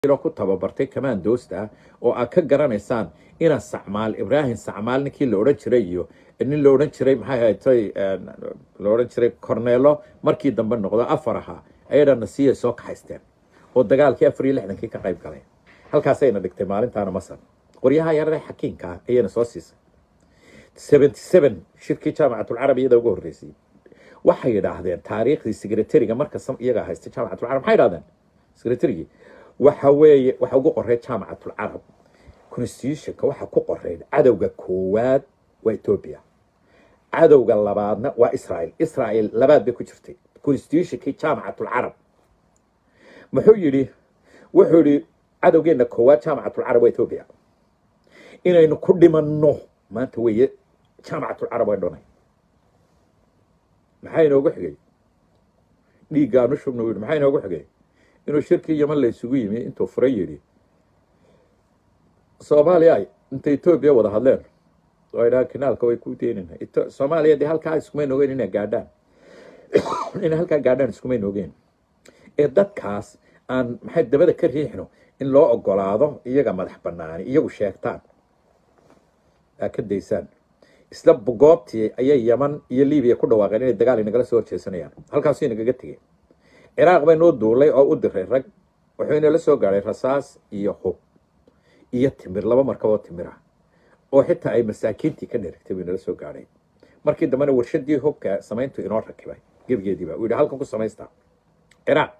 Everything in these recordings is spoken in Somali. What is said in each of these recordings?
ku tababartay kamaan doosta oo aad ka garanaysaan ina Sacmaal Ibrahim Sacmaal ninkii la oran jiray iyo nin la oran jiray maxay ahayd la oran jiray Cornelo markii dambe noqdo afaraha ayadana siiyay soo kaxaysteen oo dagaalkii 64 ka qayb galay halkaas ayna dhigtay maalintaana Masar qoryaha yarada xakiinka ayana soo siisay 77 shirkii jaamacatul arabiyada ugu horeysay waxay yiraahdeen taariikhdii secretary-ga marka iyaga haystay jaamacatul arab maxay yiraahdeen secretary waxa ugu qoray jaamacatul arab constitution-ka waxa ku qoray cadawga koowaad waa Ethiopia cadawga labaadna waa Israel labaad bay ku jirtay constitution-ka jaamacatul arab wuxuu yiri cadawgeena koowaad jaamacatul arab waa Ethiopia inaynu ku dhimanno maanta weeye jaamacatul arab way doonay maxay inoogu xigay dhiigaanu shubno maxay inoogu xigay inuu shirkii Yemen la isugu yimi intuu furay yiri Soomaaliya inta Ethiopia wada hadleen oo ay kanaalka way ku teenina Soomaaliya de halka isku meen ogeyn inay gaadhaan in halka gaadhaan isku meen ogeyn ee dadkaas aan maxay dabada ka riixno in loo ogolaado iyaga madax banaani iyagu sheegtaan ka deysaan isla goobtii ayay Yemen iyo Liibiya ku dhawaaqeen inay dagaal inagala soo horjeesanayaan halkaas inaga tagay Iraq bay noo duulay oo u diray rag wuxuuna la soo gaaray rasaas iyo hub iyo timir laba markabo timira oo xitaa ay masaakiintii ka dheregtay bay la soo gaaray markii dambana warshadii hubka samayntu inoo rakibay gebigeediba uu halkan ku sameystaa Iraq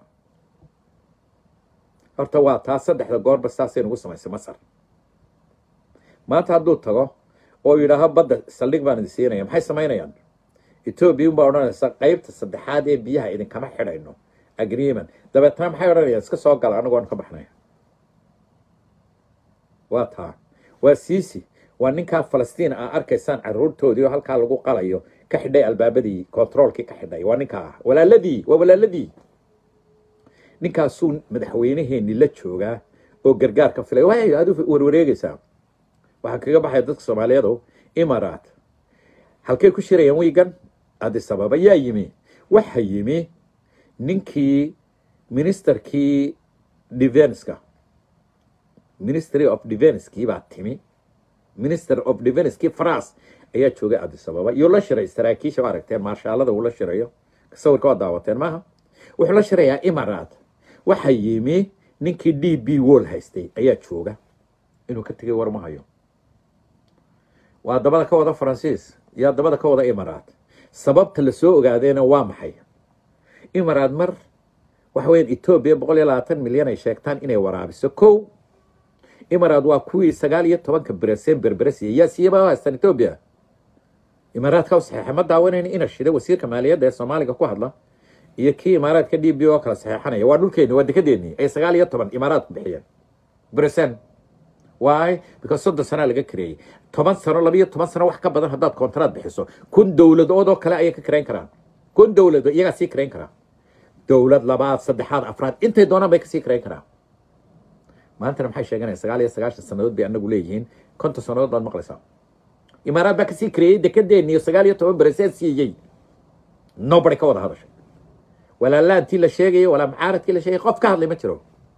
horta waa taa saddexda goorba saasay ugu samaysay Masar maanta hadduu tago oo yiraahdo badda saldhig baan siinaya maxay sameynayaan Ethiopia baa oranaysa qaybta saddexaad ee biyaha idin kama xidhayno agreement dabeetana maxay oranayaan iska soo gal anagu aan ka baxnay waa taa waa Sisi waa ninka Falastiin arkaysaan caruurtoodii oo halka lagu qalayo ka xidhay albaabadii controlkii ka xidhay waa ninka walaaladii ninkaasuu madaxweynaheeni la jooga oo gargaar ka filay way aad warwareegaysaa waxa kaga baxay dadka Soomaaliyeed Imaaraat halkay ku shirayaan wiigan Addis Ababa yaa yimi waxa yimi ninkii ministerkii defense-ka Ministry of Defense baa timi Minister of Defense France ayaa joogay Addis Ababa iyo la shiray saraakiisha aragteen marshaalada uu la shirayo sawirka waa daawateen maaha wuxuu la shirayaa Imaaraat waxa yimi ninkii DB Wall haystay ayaa jooga inuu ka tagay war ma hayo waa dabada ka wada Faransiis iyo dabada ka wada Imaaraat sababta la soo ogaadeena waa maxay Imaaraat mar waxa weyn Ethiopia 120 milyan ay sheegtaan inay waraabiso kow Imaaraat waa kuwii 19 berberes iyo siyaaba haystaan Ethiopia Imaaraat ka saxiix ma daawanayna in shida wasiirka maaliyadda ee Soomaaliga ku hadla iyo kii Imaaraat ka DB oo kala saxiixanaya waa dhulkeena waa dekadeeni ay 19 Imaaraat bixiyeen bersen why because sodon sano laga kireeyay 10 sano 12 sano wax ka badan hadaad kontraad bixiso kun dawladood oo kale ay ka kireyn karaan kun dawlado iyaga sii kireyn karaan dawlad labaad saddexaad afraad intay doonaan bay ka sii kireyn karaan maanta maxay sheeganaysaa 99 sanadood bay anagu leeyihiin 50 sanadood baad maqlaysaa Imaaraat baa ka sii kireeyay dekedeeni 19 berset siiyay nobody ka wada hadashay wala laantii la sheegay wala macaaradkii la sheegay qof ka hadlay ma jiro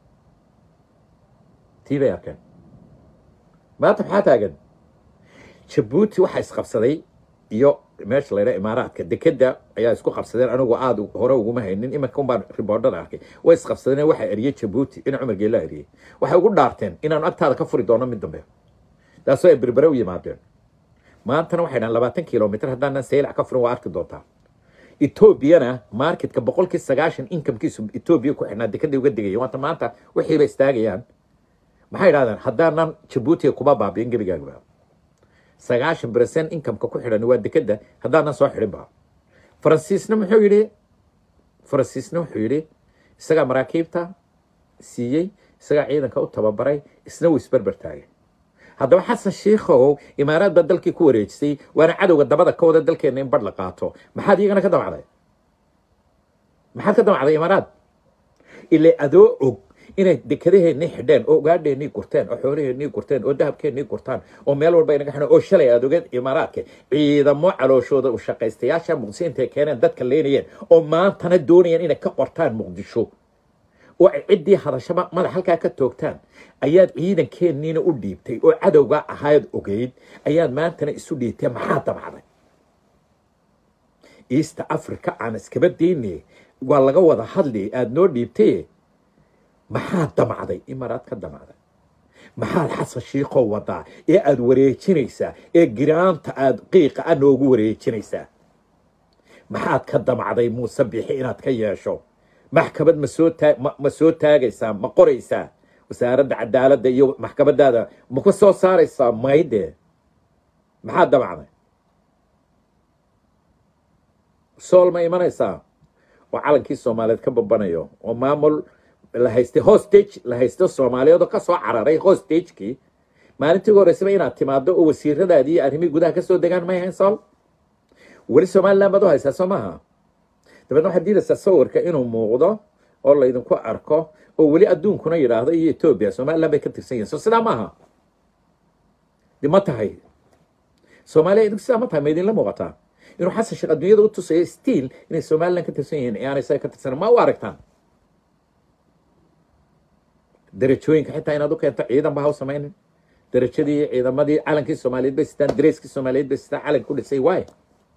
tiiba yarkan ما تبحث جيبوتي waxa isqabsaday iyo meesha leeyahay Imaaraadka dekada ayaa isku qabsadeen anigu aad hore ugu ma haynin imanka baan reporter arkay way isqabsadeen waxa eriyay Djibouti in Umar Geela eriyay waxay ugu dhaarteen inaan agtaada ka furi doono mid dambe taasoo ay berbera u yimaadeen maantana waxay dhan 20 kilomitir hadaan saylac ka furin waa arki doontaa Ethiopia marketka 90% income-kiisu Ethiopia ku xirnaa dekada uga digay waanta maanta wixii bay istaagayaan maxay yiraahdaan haddaan Djibouti kuma baabiin gabigaaga 90% income-ka ku xiran waa dekada haddaan soo xirin ba Faransiisna wuxuu yiri isaga maraakiibta siiyay isaga ciidanka u tababaray isna uu isbarbar taagay haddaba Xasan Sheekhow Imaaraat badalkii ku wareejisay waana cadawga dabada ka wada dalkeena in bad la qaato maxaad iyagana ka damacday Imaaraat ilaa adoo og inay dekadaheeni xidheen oo gaadheeni gurteen oo xoolaheeni gurteen oo dahabkeeni gurtaan oo meel walba inaga xidhan oo shalay aad ogeed Imaaraadka ciidamo calooshooda u shaqaystayaasha muqdisho intay keeneen dadka leenayeen oo maantana doonayaan inay ka qortaan Muqdisho oo ciddii hadashaba madax halkaa ka toogtaan ayaad ciidankeeniina u dhiibtay oo cadowga ahayd ogeyd ayaad maantana isu dhiibtay maxaa damacday east africa aan iskaba daynay waa laga wada hadli aad noo dhiibtay maxaa damacday imaraad ka damacday maxaad xasan shiikhow wadaa ee aad wareejinaysaa ee giraanta aad qiiqa a noogu wareejinaysaa maxaad ka damacday muuse bixi inaad ka yeesho maxkamad ma soo taagaysaa ma qoraysaa wasaaradda cadaaladda iyo maxkamadaada ma ku soo saaraysaa maydee maxaad damacday sool ma imanaysaa oo calankii soomaaliyeed ka babanayo oo maamul la haystay hostage la haysto soomaaliyeed oo ka soo cararay hostagekii maalintii ugu horreysaba inaad timaado oo wasiiradaadii arrimihii gudaha ka soo degaan may hayn sool weli somaliland baad u haysaa soo maaha dabeedna waxaad diidaysaa sawirka inuu muuqdo oo laydinku arko oo weli adduunkuna yidhaahdo iyo etoobiya somaliland bay ka tirsan yihin so sidaa maaha de ma tahay soomaaliya idinku sidaa ma tahay ma idinla muuqataa inuu xasan sheekh adduunyada u tusayo stiil inay somaliland ka tirsan yihiin ee aanay isaga ka tirsan ma u aragtaan darajooyinka xitaa inaad u keento ciidan ba ha u samaynin darajadii ciidamadii calankii soomaaliyeed bay sitaan dareyskii soomaaliyeed bay sitaan calanka ku dhisay waay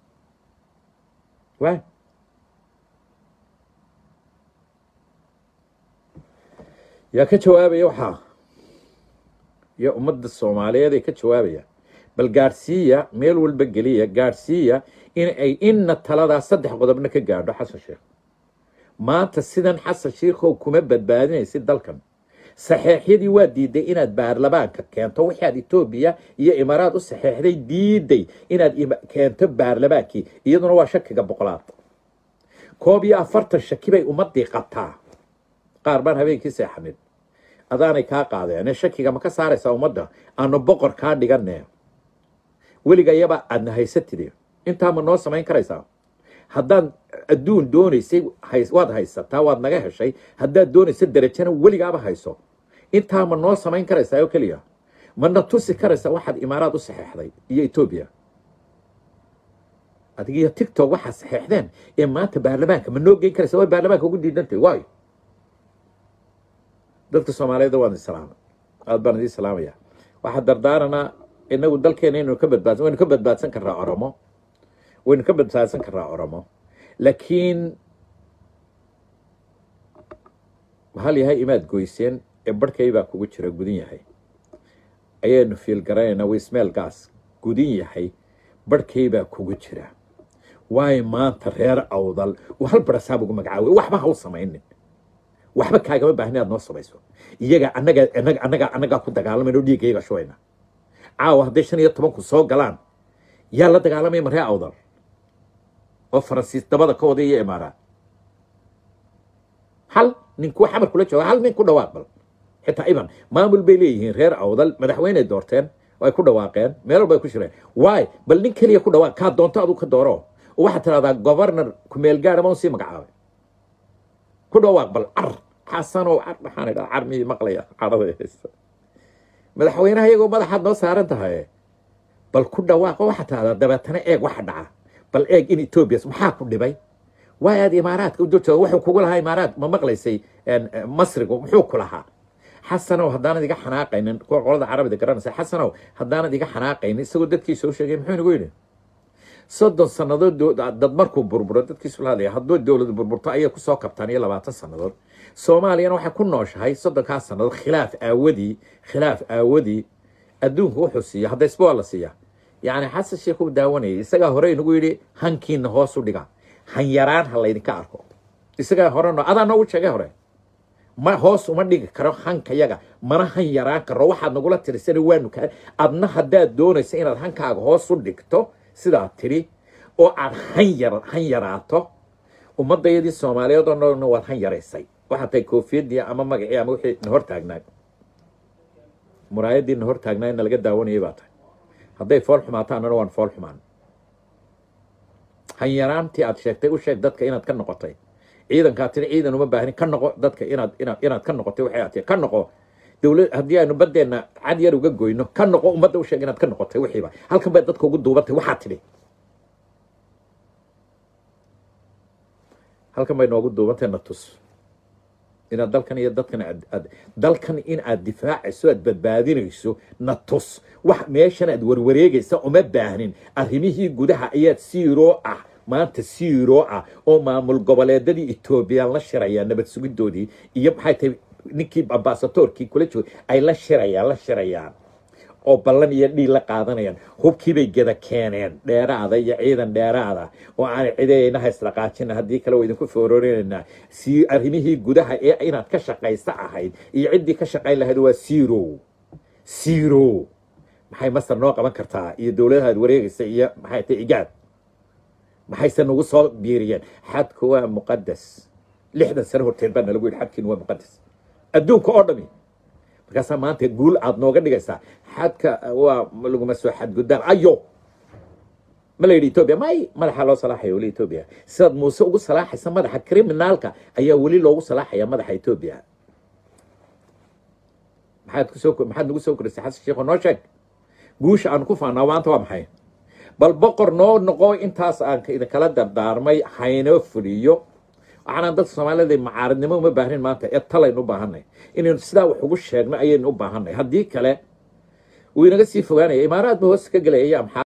yaa ka jawaabaya waxaa iyo ummadda soomaaliyeed ay ka jawaabaya bal gaadhsiiya meel walba geliya gaadhsiiya in ay inna taladaa 3 qodobna ka gaadho xasan sheekh maanta sidan xasan sheekhow kuma badbaadinaysid dalkan saxeexyadii waa diiday inaad baarlamaanka keento wixii aad etoobiya iyo imaaraad u saxeexday diiday inaad keento baarlamaankii iyaduna waa shakiga 100 41 shaki bay ummadii qabtaa qaar baan habeenkii seexanid adaanay kaa qaadeen shakiga ma ka saaraysaa ummadda aanu boqor kaa dhiganee weliga yaba aadna haysatide intaa ma noo samayn karaysaa haddaad adduun doonaysay waad haysataa waad naga heshay haddaad doonaysa darajana weligaaba hayso intaa ma noo samayn karaysaa oo keliya mana tusi karaysaa waxaad imaaraad u saxeexday iyo etoobiya adigiyo tiktok waxaad saxeexdeen ee maanta baarlamaanka ma noo geyn karaysaa way baarlamaanka ugu diidantay waayo dadka soomaaliyeed waan islaamay aad baan idin salaamaya waxaa dardaaranaa inagu dalkeena inuu ka badbaadsan waynu ka badbaadsan karnaa oromo waynu ka badbaadsan karnaa oromo laakiin hal yahay imaad goyseen ee barhkay baa kugu jira gudin yahay ayaynu fiil garanaynaa wismeel gaas gudin yahay barhkay baa kugu jira waayo maanta reer awdal hal barasaab ugu magacaaway waxba ha u samaynin waxba kaagama baahan inaad noo samayso iyaga annagaa ku dagaalamayno dhiiggayga shubayna caawa hadday 15 ku soo galaan yaa la dagaalamaya maree awdal oo faransiis dabada ka wada iyo imaaraad hal ninku xamar kula jooga hal nin ku dhawaaq bal xitaa iban maamul bay leeyihiin reer awdal madaxweyne doorteen oo ay ku dhawaaqeen meel walba ay ku shireen waay bal nin keliya ku dhawaaq kaa doonto aduu ka dooro oo waxaad tiraahdaa governor ku meel gaadha ma sii magacaabay ku dhawaaq bal car xasanow car maxaan idhaa car mii maqlaya carada haysta madaxweynaha iyagoo madaxaad noo saaran tahay bal ku dhawaaqo waxaad tiraahdaa dabeetana eeg waxa dhaca bal eeg in etoobiya maxaa ku dhibay waay aad imaaraadka u jooga wuxuu kugu lahaa imaaraad ma maqlaysay masrigu muxuu ku lahaa xasanow haddaanad iga xanaaqaynin kuwa qolada carabida garanaysa xasanow haddaanad iga xanaaqaynin isagoo dadkiisa u sheegay muxuu inagu yidhi 30 sannadood dad markuu burburo dadkiisu la hadlaya hadduu dowladu burburto ayay ku soo kabtaan iyo 20 sannadood soomaaliyana waxay ku nooshahay 30 sannadood khilaaf aawadii adduunku wuxuu siiya hadda isbaa la siiya yani xasan sheekh uu daawanayay isagaa hore inagu yidhi hankiina hoos u dhiga han yaraan ha laydinka arko isagaa hore adaa noogu sheegay hore ma hoos uma dhigi karo hankayaga mana han yaraan karo waxaad nagula tirisana waanu kaa adna haddaad doonaysa inaad hankaaga hoos u dhigto sidaa tiri oo aad han yaraato ummadayadii soomaaliyeed oo noolna waad han yaraysay waxaad tahay koofiyadii ama magacii ama wixii na hor taagnaa muraayadii na hor taagnaa ina laga daawanayay baa tahay hadday fool xumaataanana waan fool xumaan han yaraantii aad sheegtay u sheeg dadka inaad ka noqotay ciidankaa tiri ciidan uma baahnin ka noqo dadka inaad ka noqotay waxay aad ka noqo dawlad haddii aynu badeena cad yar uga goyno ka noqo ummadda u sheeg inaad ka noqotay wixiiba halkan bay dadka ugu duubantay waxaa tidhi halkan bay noogu duubantay na tus inaad dalkan iyo dadkan dalkan in aad difaacayso aad badbaadinayso na tus wax meeshan aad warwareegaysa uma baahnin arrimihii gudaha ayaad siiroo ah maanta siiroo ah oo maamul goboleedadii Itoobiya la shiraya nabad sugidoodii iyo maxay tahay ninkii ambassadorkii kula joogay ay la shirayaan oo ballan iyo dhiil la qaadanayaan hubkii bay gada keeneen dheeraada iyo ciidan dheeraada oo aan ciidayna haysla qaajin hadii kale idinku foorooreynaa si arrimihii gudaha ee inaad ka shaqaysa ahayd iyo cidii ka shaqayn lahayd waa zero maxay masar noo qaban kartaa iyo dawladaha wareegaysa iyo maxay tahay igaad maxay nagu soo biiriyeen xadku waa muqaddas 60 sano horteed baan lagu yiri xadkiin waa muqaddas adduunka oo dhami markaas maanta guul aad nooga dhigaysaa xadka waa lagu masoo xad gudaan ayo malaydi Itoobiya may madaxa loo salaaxay wali Itoobiya sad muuse ugu salaaxaysa madaxa criminalka ayaa wali loogu salaaxaya madaxa Itoobiya maxaad nagu soo korisay xasan sheekh noo sheeg guusha aan ku faanaa waanta waa maxay bal boqor noo noqo intaas aan idin kala dardaarmay hayno fuliyo waxaan dad Soomaaliyeed macaaridnimo uma baahnin maanta ee talaynu u baahanay inaynu sidaa wax ugu sheegno ayaynu u baahanay haddii kale uu inaga sii fogaanaya imaaraad ba hoos ka galaya